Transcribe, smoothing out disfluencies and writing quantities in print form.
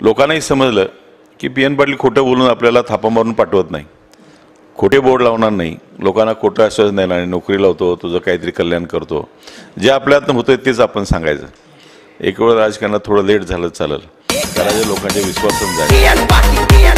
लोकांनाही समजलं की PN पाटील खोटं बोलून आपल्याला थापा मारून पाठवत नाही, खोटे बोर्ड लावणार नाही, लोकांना खोटं आश्वासन देणार नाही, नोकरी लावतो, तुझं काहीतरी कल्याण करतो, जे आपल्यातनं होतं तेच आपण सांगायचं. एक वेळ राजकारणात थोडं लेट झालं चालेल, कारण लोकांच्या विश्वासानं जाईल.